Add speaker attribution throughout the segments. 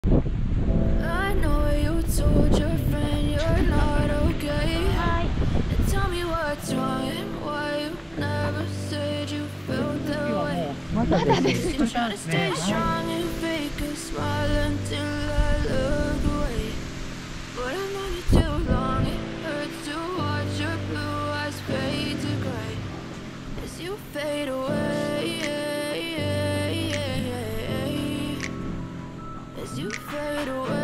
Speaker 1: I know you told your friend you're not okay. And tell me what's wrong and why you never said you felt that way.
Speaker 2: まだです。
Speaker 1: You're trying to stay strong and fake a smile until I look away. But I've known you too long, it hurts to watch your blue eyes fade to gray as you fade away. As you fade away.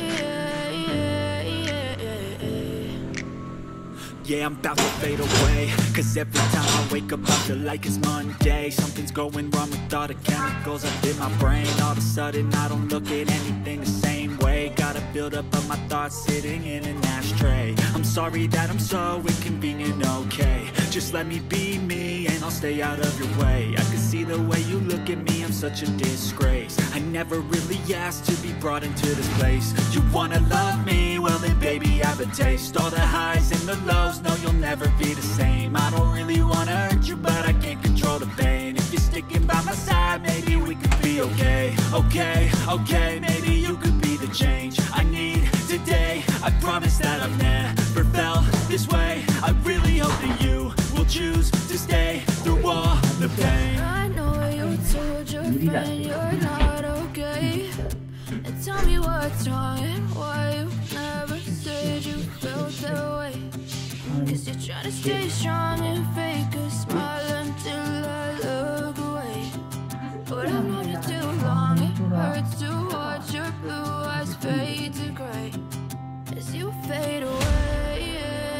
Speaker 3: Yeah, I'm about to fade away. Cause every time I wake up I feel like it's Monday. Something's going wrong with all the chemicals up in my brain. All of a sudden I don't look at anything the same way. Got a buildup of my thoughts sitting in an ashtray. I'm sorry that I'm so inconvenient, okay. Just let me be me and I'll stay out of your way. I can see the way you look at me, I'm such a disgrace. I never really asked to be brought into this place. You wanna love me? Well then baby I have a taste. All the highs and the lows, no you'll never be the same. I don't really wanna hurt you but I can't control the pain. If you're sticking by my side maybe we could be okay. Okay, maybe you could be the change I need today. I promise that I've never felt this way. I really hope that you will choose to stay through all the pain.
Speaker 1: I know you told your friend you're not okay. And tell me what's wrong and why you never said you felt that way. Cause you're trying to stay strong and fake a smile until I look away. But I've known you too long, it hurts to watch your blue eyes fade to gray as you fade away.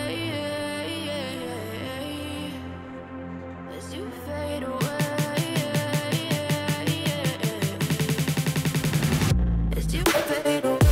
Speaker 1: As you fade away. As you fade away.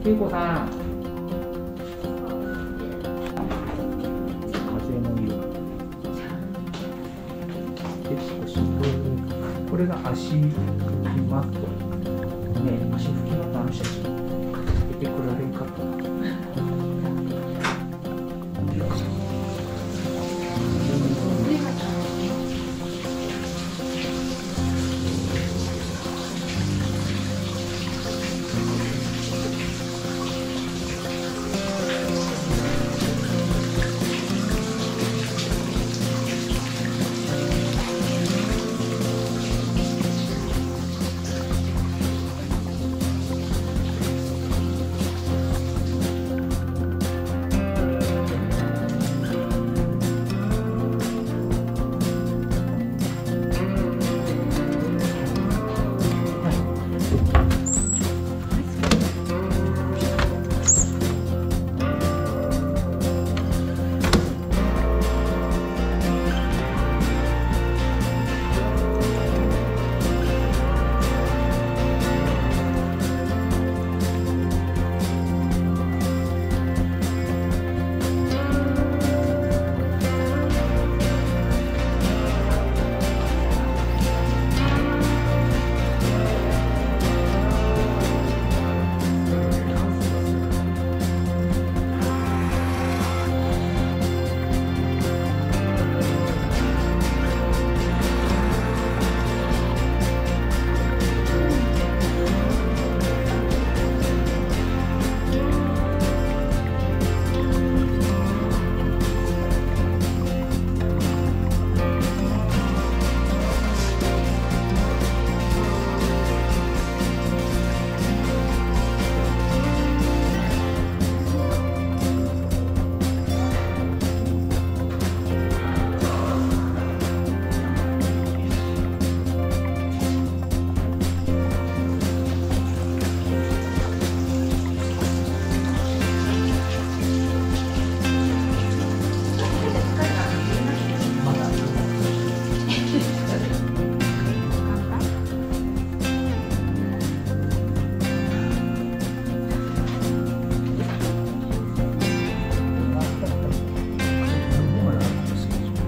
Speaker 2: ゆうこさん。風の湯。で、少しこれが足拭きマット。ね、足拭きマット、あの写真。出てくられんかったな。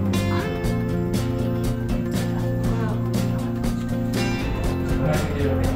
Speaker 4: Gracias.